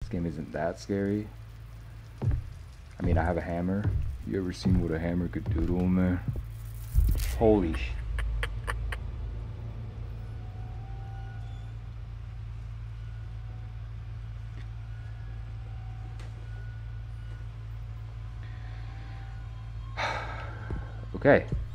game isn't that scary. I mean, I have a hammer. You ever seen what a hammer could do to a man? Holy sh... Okay.